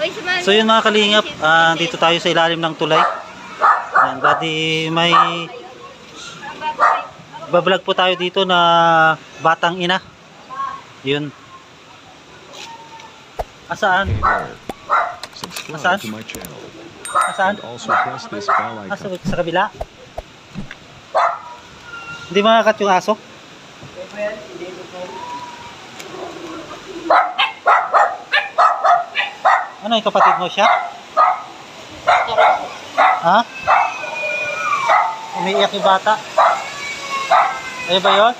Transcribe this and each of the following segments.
So yun mga kalingap, dito tayo sa ilalim ng tulay. Yan, bali may bablog po tayo dito na batang ina. Yun. Asaan? Asaan? Asaan? Sa kabila? Hindi makakat yung aso? Ano yung kapatid mo siya? Ha? Umiiyak yung bata. Ano ba yun?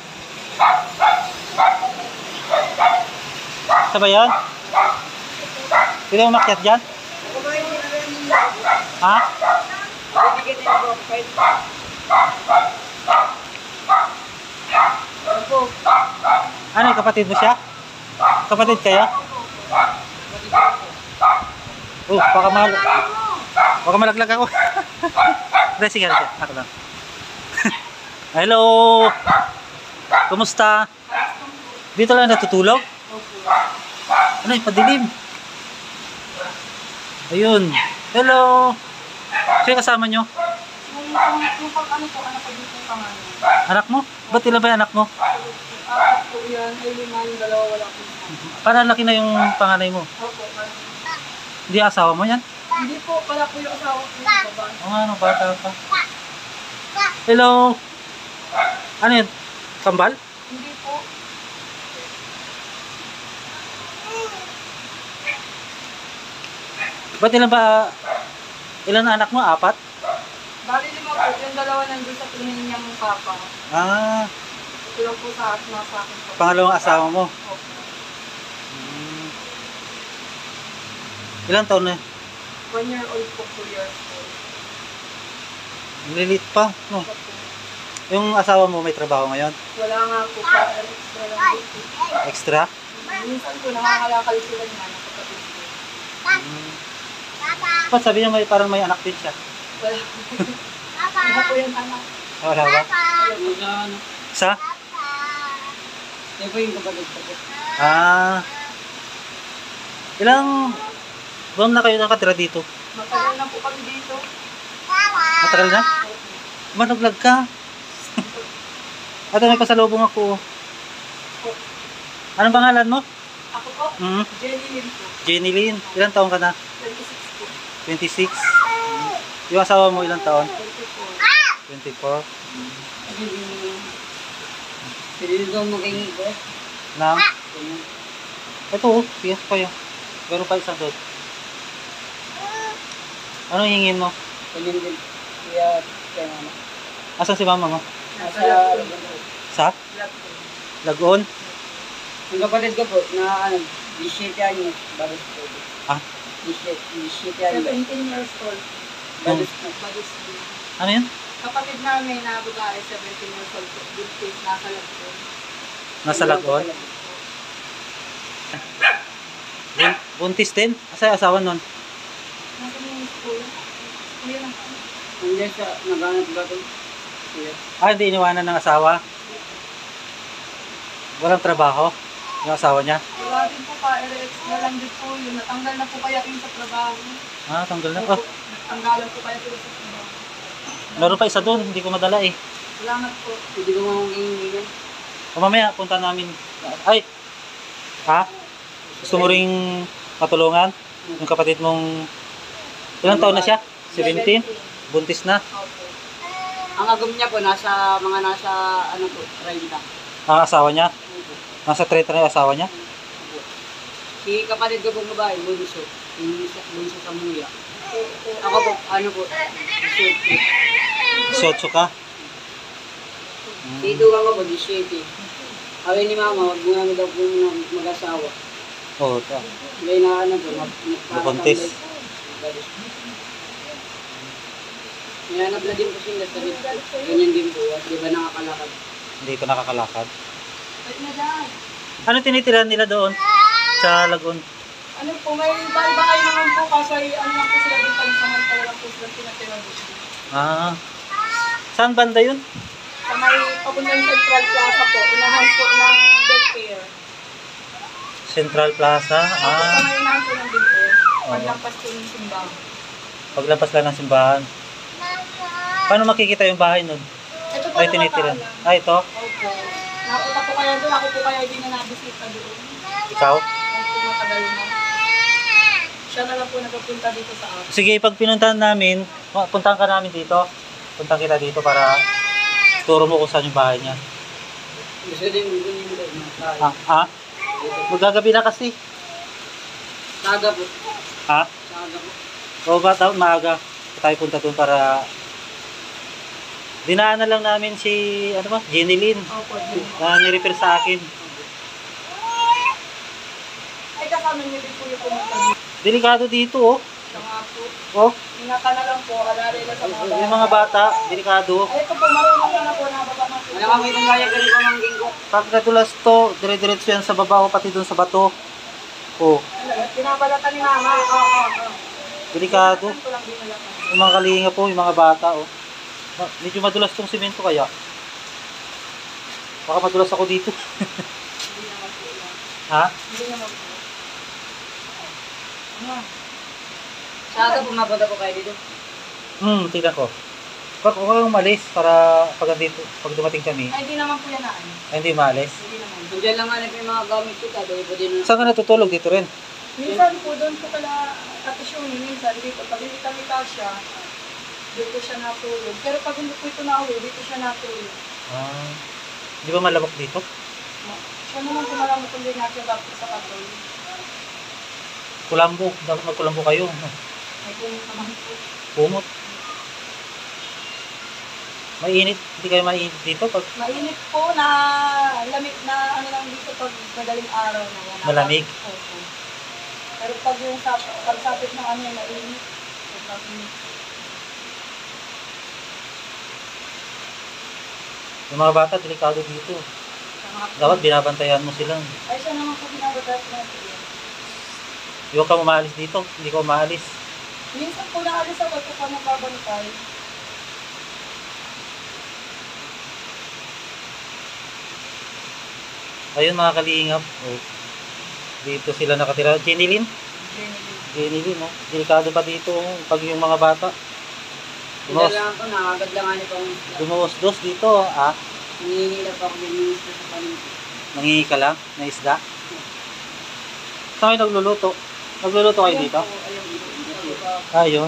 Sa ba yun? Pwede mo makyat dyan? Ha? Ano yung kapatid mo siya? Kapatid kayo? Oh, baka malaglag ako. Sige, sige, ako lang. Hello! Kumusta? Dito lang natutulog? Ano yung padilim? Ayun. Hello! Sino kasama nyo? Anak mo? Ba't ilan ba yung anak mo? Parang laki na yung panganay mo. Hindi asawa mo yan? Hindi po, pala po yung asawa ko. Ano, bata pa. Hello! Ano yun? Kambal? Hindi po. Ba't ilan na anak mo? 4? Bali 5 po, yung dalawa nandun sa tingin niyang papa. Ah, Ito lang po sa akin po. pangalawang asawa mo. Opo. Ilang taon na? 1 year old po, 2 years old. Lilit pa, no? Opo. Yung asawa mo may trabaho ngayon? Wala nga po pa, extra lang po. Extra? Minsan po, nakakalakal sila niya, nakapatid po. Ba't sabi niya parang may anak din siya? Wala po. Wala po yung anak. Wala ba? Sa? Yan po yung kapatid ko. Ilang buwan na kayo nakatira dito? Matagal na po kami dito. Matagal na? Managlag ka? At may pasalubong ako. Anong pangalan mo? Ako po, Jenny Lynn po. Jenny Lynn. Ilang taon ka na? 26 po. 26? Yung asawa mo ilang taon? 24. 24? Pwede daw maging ko. Na? Ito oh, piyak pa yun. Meron pa isang doon. Anong hingin mo? Ganyan din. Kaya, kaya mama. Asan si mama mo? Nasa Sa? Lagoon? Yung kapatid ko po, na ano, 17 anyos, bagus po. Ah? 17 anyos. 17 years old. Bagus po. Bagus po. Ano yun? Kapatid namin na babae, 17 years old po. Buntis, nasa Lagoon. Nasa Lagoon? Buntis din? Asa asawa nun? Nasa mga school. Kuya lang. Nandiyan siya, naghanap ba ito? Hindi iniwanan ng asawa? Walang trabaho? Yung asawa niya? Wala din po pa, RX na lang din po yun. Natanggal na po kaya yun sa trabaho. Tanggal na. Oh, Natanggalan po kaya sila sa trabaho. meron pa isa doon, hindi ko madala eh. Salamat po. Hindi ko mamangingin yan. O mamaya, punta namin. Ay! Ha? Gusto mo ring matulungan? Yung kapatid mong... Ilang taon na siya? 17? Buntis na? Opo. Ang agam niya po, nasa ano po, 30. Ang asawa niya? Nasa 30 na yung asawa niya? Si kapatid ko pong babae, bunso. Bunso sa muya. Ako po, ano po, 17. 18 ka? Dito ako po, 17. Awin ni mama, wag mo namin daw po mag-asawa. Oo, ito. May na ano po, Buntis. Nilanap na din po sila sa dito. Ganyan din po, at di ba nakakalakad? Hindi ko nakakalakad. Ano tinitira nila doon? Sa Lagoon? Ano po, may bahay naman po kasi ano lang po sila din pagsamantala lang po sila pinatira dito. Saan banda yun? Sa may papuntang Central Plaza po, unahan po ng daycare. Central Plaza? Sa may unahan po ng daycare. Paglampas ko ng simbahan. Paglampas lang ng simbahan. Paano makikita yung bahay nun? Ito po Ay, tinitiran. nakatala. Ah, ito? Opo. Napunta po kaya doon. Ako po kaya hindi na nabisita doon. Ikaw? Opo, matagal na. Siya na lang po nagpupunta dito sa akin. Sige, pag pinuntahan namin, puntahan ka namin dito. Puntahan kita dito para turo mo kung saan yung bahay niya. Gusto din mo doon. Ah? Magagabi na kasi. Saga po. Ha? Saga po. O ba, maaga tayo punta doon para dinaanan lang namin si, ano ba, Jenny Lynn. Opo, din. Na nirepair sa akin. Ay, kasama niyo din po yung pumunta dito. Delikado dito, oh. Siya nga po. Oh, Ingatan na lang po. Alari lang sa mga bata. yung mga bata, delikado. Ay, ito po. Marunong na po na baba mga. Wala kami itong gaya ganun pamangking ko. Pag nadulas to, dire-diretso yan sa baba o pati doon sa bato. Oh, Pinabalatan ni mama. Oo. delikado. Ito lang binalatan. Yung mga kalinga po, yung mga bata, oh. Medyo madulas tong simento kaya. Baka madulas ako dito. Hindi naman po yan. Ha? Hindi naman po. Ano? Saga pumapunta po kayo dito. Tingnan ko. Huwag kang umalis para pag dumating kami. Ay, hindi naman po yan na ano. Ay, hindi maalis. Hindi naman. Nandiyan lang nga yung mga gamit ko. Tadoy po din. Saan ka natutulog? Dito rin. Minsan po doon po pala katisyon. Minsan dito. Pag hindi kami kasya, dito siya natulog. Pero pag hindi po ito nauwi, dito siya natulog. Ah, di ba malamok dito? Siya naman po malamang kung din natin dapat sa katol. Kulambo. Dapat magkulambo kayo. May kumot naman po. Kumot. Mainit. Hindi kayo mainit dito pag Mainit po na lamig na ano lang dito pag madaling araw na yan. Malamig? Opo. Pero pag yung pagsapit ng ano yung mainit. Mainit. yung mga bata, delikado dito. Dapat binabantayan mo sila. Ay, siya naman po binabatas natin. Huwag ka umaalis dito. Hindi ko umaalis. Minsan po naalis ako ito pa nagbabantay. Ayun mga kalingap. Oh. Dito sila nakatira. Jenny Lynn? Jenny Lynn, oh. Delikado pa dito oh. Pag yung mga bata. Hindi lang po, nakagaglangan niyo po. Dumuos-dos dito. Ah, Nangingi na po ako ng isda sa paligid. nangingi ka lang na isda. Saan kayo nagluluto? Nagluluto kayo dito? Ayun po. Ayun.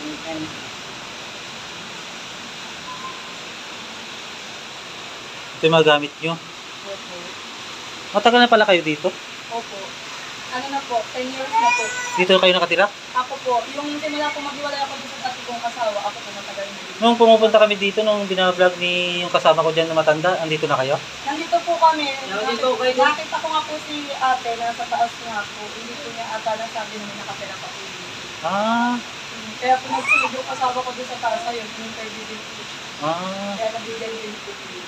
Ito yung mga gamit nyo. Opo. Matagal na pala kayo dito? Opo. Ano na po, 10 years na po. Dito kayo nakatira? Ako po, yung simula po maghiwalay ako dito sa dati kong asawa, ako po matagal na dito. Nung pumupunta kami dito, nung binablog ni yung kasama ko dyan na matanda, andito na kayo? Nandito po kami. Nandito kayo. Nakita ko nga po si ate na sa taas nga po. Hindi po niya ata na sabi na may nakatira pa po dito. Ah, Kaya po nagsunod yung kasama ko doon sa taas ayun, in-interview din po siya. ah. Kaya nabigay din po dito.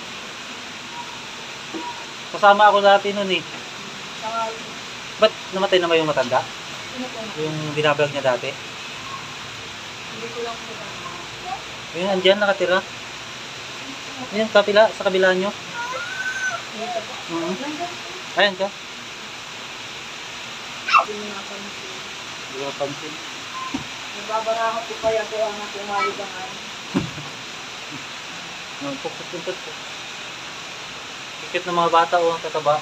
Kasama ako dati nun eh. Saka, Ba't namatay naman yung matanda? sino po na? Yung binablog niya dati? Hindi ko lang po na. Yung andyan nakatira? Yung kapila, sa kabila nyo? Dito po. Nandiyan po. Ayan ka. Hindi mo napansin. Hindi ko napansin. Nagbabara po kaya po ang aking malibangan. Pukot-pukot po. Kikit ng mga bata o tataba.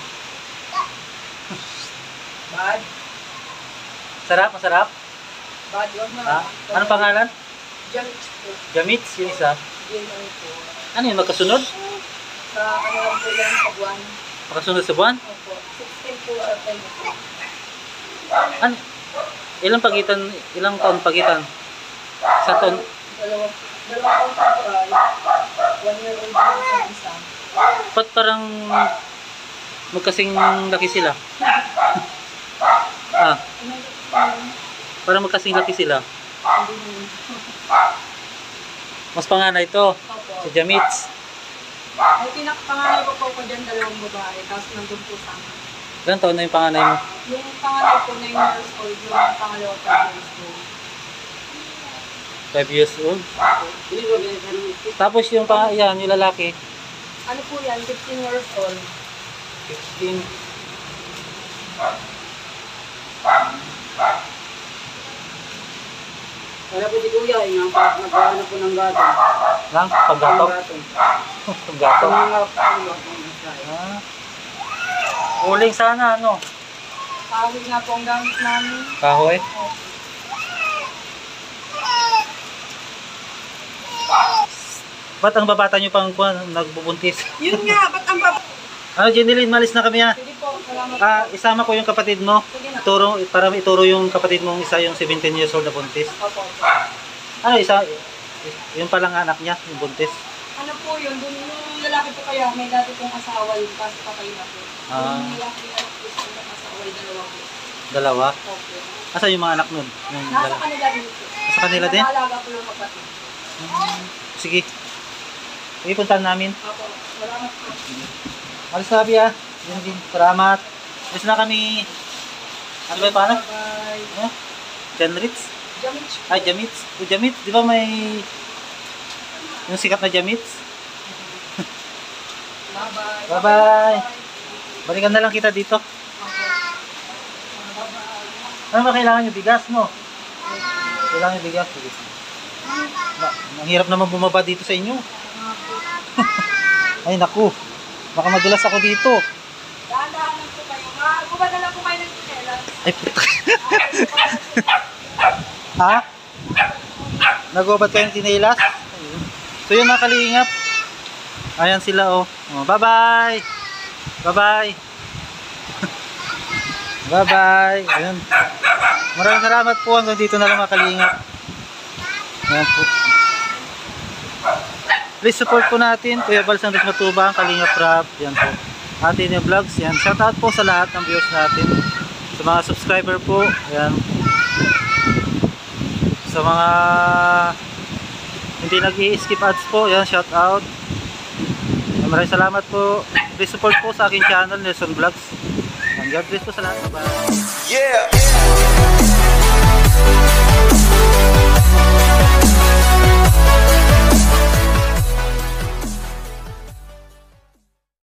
Bad? Sarap, masarap. Bad, wag na. Ha? Anong pangalan? Jamits po. Gamits, yung isa. GMI po. Ano yun, magkasunod? Sa ano lang po yan sa buwan. Magkasunod sa buwan? Opo. 16 po at 10 po. Ano? Ilang taon pagitan? Sa taon? Dalawang taon po ay 1 year old po yung isa. Ba't parang magkasing laki sila? Ah, parang magkasing laki sila. Hindi mo. Mas panganay to, Opo. si Jamits. Ay, pinakapanganay ko po dyan, dalawang babae. Tapos nandun po sa amin. Ilang taon na yung panganay mo? Yung panganay po 9 years old, yung pangalawa 5 years old. 5 years old. Hindi ko ganyan. Tapos yung yung lalaki, Ano po yan? 15 years old. 15. Wala po si Kuya, nagkahanap po ng gatong. Lang, panggato. Panggato. Ah. Uling sana, ano? Tawid nga po ang gamit namin. Kahoy. Ba't ang babata nyo pang nagbubuntis? Yun nga, ba't ang Ano, Jenilyn, malis na kami ha. Sige po, salamat Ah, isama ko yung kapatid mo. Sige na. Para ituro yung kapatid mong isa yung 17 years old na buntis. Opo. Ano, isa, yung palang anak niya, yung buntis. Ano po yun, dun yung lalaki po kaya, may dati pong asawa yung kaso patay na po. Ah. Yung lalaki at yung asawa yung dalawa po. Dalawa. Opo. Asa yung mga anak nun? Yung Nasa dalawa. kanila din po. Nasa kanila din? Nag-aalaga po yung kapatid. Sige. Sige, puntahan namin. Opo, salamat po. Alis na kami ha. Yun din. Salamat. Alis na kami. Ano ba yung paano? Bye. Ano? Jan Ritz? Jamits po. Ay, Jamitz. O, Jamitz. Di ba may yung sikat na Jamitz? Bye-bye. Bye-bye. Balikan na lang kita dito. Ano ba kailangan nyo? Bigas, no? Kailangan nyo bigas. Bigas. Ang hirap naman bumaba dito sa inyo. Ay, naku. Baka madulas ako dito. Dahan-dahan lang po kayo. Gumana lang po kayo ng tinela. Ay, puta. Ha? Nagubat kayo ng tinelas? So yun mga kalingap. Ayan sila oh. Bye-bye. Bye-bye. Bye-bye. Ayun. Maraming salamat po. Hanggang dito na lang mga kalingap. Ayan po. Please support po natin Kuya Bal San Luis Matubang, Kalingap Rap, yan po. Atin yung vlogs, yan. Shoutout po sa lahat ng viewers natin. Sa mga subscriber po, yan. Sa mga hindi nag-i-skip ads po, yan, shoutout. Maraming salamat po. Please support po sa aking channel, Nelson Vlogs. And God bless po sa lahat. Bye. Yeah.